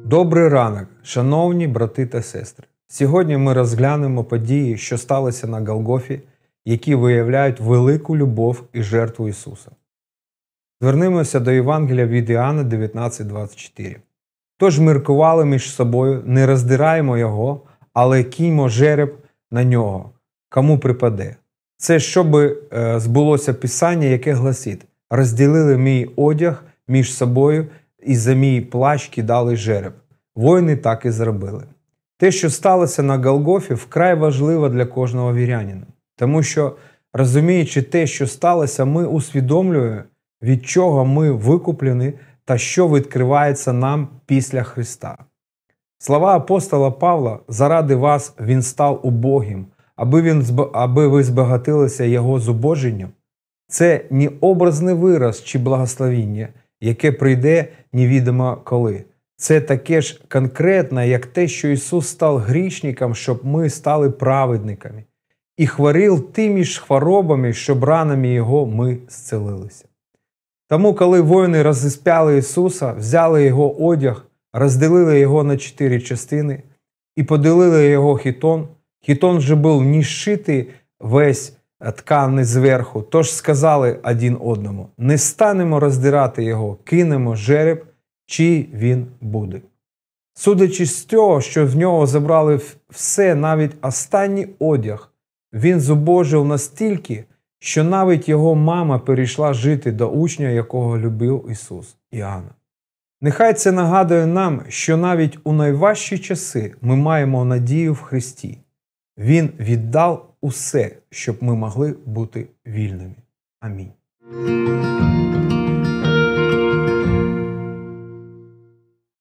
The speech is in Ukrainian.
Добрий ранок, шановні брати та сестри! Сьогодні ми розглянемо події, що сталися на Голгофі, які виявляють велику любов і жертву Ісуса. Звернемося до Євангелія від Іоанна 19:24. Тож міркували між собою, не роздираємо його, але киньмо жереб на нього, кому припаде. Це щоб збулося Писання, яке гласить: розділили мій одяг між собою і за мій плащ кидали жереб. Воїни так і зробили. Те, що сталося на Голгофі, вкрай важливо для кожного вірянина. Тому що, розуміючи те, що сталося, ми усвідомлюємо, від чого ми викуплені та що відкривається нам після Христа. Слова апостола Павла: «Заради вас він став убогим, аби ви збагатилися його зубоженням» – це не образний вираз чи благословіння, яке прийде невідомо коли. Це таке ж конкретно, як те, що Ісус став грішником, щоб ми стали праведниками, і хворів тими ж хворобами, щоб ранами Його ми зцілилися. Тому, коли воїни розіспяли Ісуса, взяли Його одяг, розділили Його на 4 частини і поділили Його хітон, хітон вже був не зшитий весь тканий зверху, тож сказали один одному: «Не станемо роздирати його, кинемо жереб, чий він буде». Судячи з того, що в нього забрали все, навіть останній одяг, він зубожив настільки, що навіть його мама перейшла жити до учня, якого любив Ісус – Іоанна. Нехай це нагадує нам, що навіть у найважчі часи ми маємо надію в Христі. Він віддав усе, щоб ми могли бути вільними. Амінь.